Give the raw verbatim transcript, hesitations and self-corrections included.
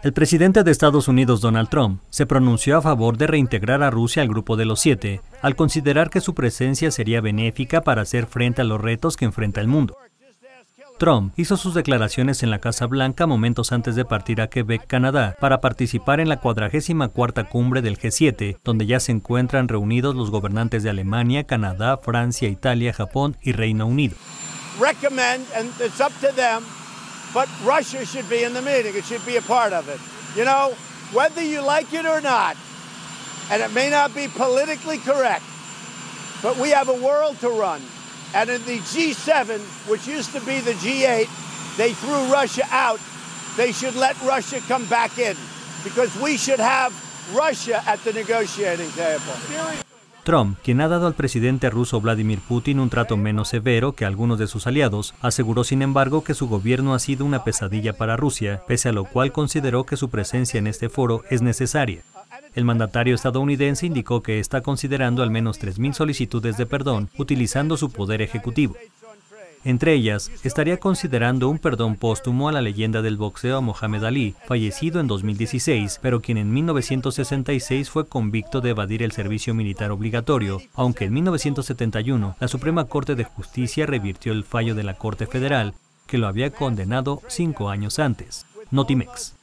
El presidente de Estados Unidos, Donald Trump, se pronunció a favor de reintegrar a Rusia al Grupo de los Siete, al considerar que su presencia sería benéfica para hacer frente a los retos que enfrenta el mundo. Trump hizo sus declaraciones en la Casa Blanca momentos antes de partir a Quebec, Canadá, para participar en la cuadragésima cuarta cumbre del G siete, donde ya se encuentran reunidos los gobernantes de Alemania, Canadá, Francia, Italia, Japón y Reino Unido. Recommend, and it's up to them, but Russia should be in the meeting. It should be a part of it. You know, whether you like it or not, and it may not be politically correct, but we have a world to run. And in the G seven, which used to be the G eight, they threw Russia out. They should let Russia come back in, because we should have Russia at the negotiating table. Trump, quien ha dado al presidente ruso Vladimir Putin un trato menos severo que algunos de sus aliados, aseguró sin embargo que su gobierno ha sido una pesadilla para Rusia, pese a lo cual consideró que su presencia en este foro es necesaria. El mandatario estadounidense indicó que está considerando al menos tres mil solicitudes de perdón utilizando su poder ejecutivo. Entre ellas, estaría considerando un perdón póstumo a la leyenda del boxeo Mohamed Ali, fallecido en dos mil dieciséis, pero quien en mil novecientos sesenta y seis fue convicto de evadir el servicio militar obligatorio, aunque en mil novecientos setenta y uno la Suprema Corte de Justicia revirtió el fallo de la Corte Federal, que lo había condenado cinco años antes. Notimex.